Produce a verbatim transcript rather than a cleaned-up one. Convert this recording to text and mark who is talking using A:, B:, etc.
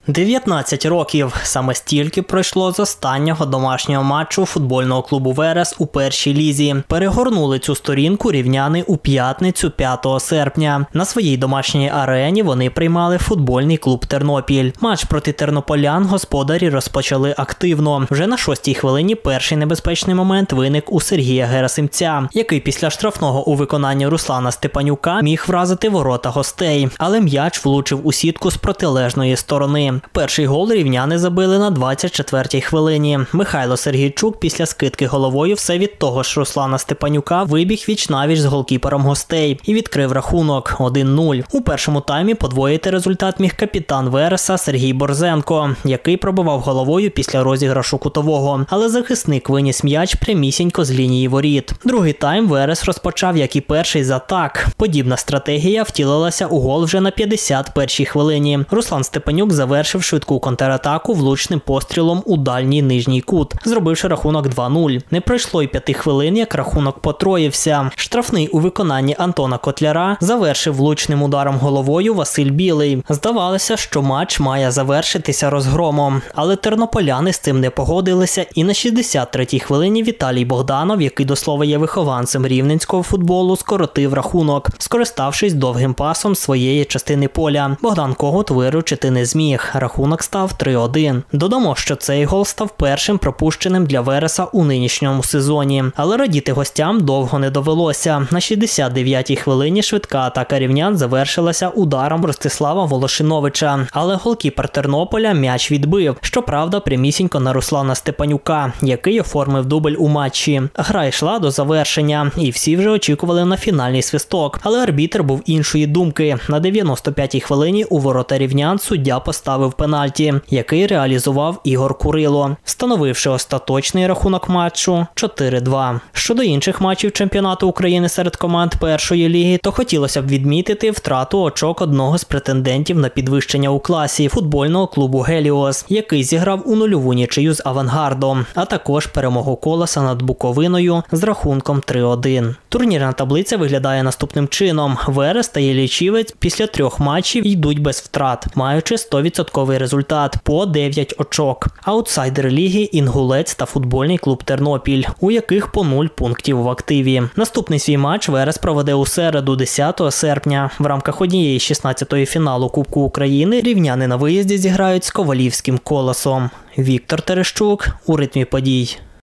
A: дев'ятнадцять років. Саме стільки пройшло з останнього домашнього матчу футбольного клубу «Верес» у першій лізі. Перегорнули цю сторінку рівняни у п'ятницю п'ятого серпня. На своїй домашній арені вони приймали футбольний клуб «Тернопіль». Матч проти тернополян господарі розпочали активно. Вже на шостій хвилині перший небезпечний момент виник у Сергія Герасимця, який після штрафного у виконанні Руслана Степанюка міг вразити ворота гостей. Але м'яч влучив у сітку з протилежної сторони. Перший гол рівняни забили на двадцять четвертій хвилині. Михайло Сергійчук після скидки головою все від того ж Руслана Степанюка вибіг віч-навіч з голкіпером гостей і відкрив рахунок один нуль. У першому таймі подвоїти результат міг капітан «Вереса» Сергій Борзенко, який пробивав головою після розіграшу кутового, але захисник виніс м'яч прямісінько з лінії воріт. Другий тайм «Верес» розпочав, як і перший, з атак. Подібна стратегія втілилася у гол вже на п'ятдесят першій хвилині. Руслан Степанюк завершив швидку контратаку влучним пострілом у дальній нижній кут, зробивши рахунок два нуль. Не пройшло й п'яти хвилин, як рахунок потроївся. Штрафний у виконанні Антона Котляра завершив влучним ударом головою Василь Білий. Здавалося, що матч має завершитися розгромом, але тернополяни з цим не погодилися, і на шістдесят третій хвилині Віталій Богданов, який до слова є вихованцем рівненського футболу, скоротив рахунок, скориставшись довгим пасом своєї частини поля. Богдан Когут виручити не зміг. Рахунок став три один. Додамо, що цей гол став першим пропущеним для «Вереса» у нинішньому сезоні. Але радіти гостям довго не довелося. На шістдесят дев'ятій хвилині швидка атака рівнян завершилася ударом Ростислава Волошиновича. Але голкіпер Тернополя м'яч відбив. Щоправда, прямісінько на Руслана Степанюка, який оформив дубль у матчі. Гра йшла до завершення, і всі вже очікували на фінальний свисток. Але арбітр був іншої думки. На дев'яносто п'ятій хвилині у ворота рівнян суддя поставив пенальті, який реалізував Ігор Курило, встановивши остаточний рахунок матчу чотири два. Щодо інших матчів чемпіонату України серед команд першої ліги, то хотілося б відмітити втрату очок одного з претендентів на підвищення у класі – футбольного клубу «Геліос», який зіграв у нульову нічию з «Авангардом», а також перемогу «Колоса» над Буковиною з рахунком три один. Турнірна таблиця виглядає наступним чином. «Верес» та «Іллічівець» після трьох матчів йдуть без втрат, маючи сто відсотків результат – по дев'ять очок. Аутсайдери ліги – «Інгулець» та футбольний клуб «Тернопіль», у яких по нуль пунктів в активі. Наступний свій матч «Верес» проведе у середу, десятого серпня. В рамках однієї шістнадцятої фіналу Кубку України рівняни на виїзді зіграють з ковалівським «Колосом». Віктор Терещук у ритмі подій.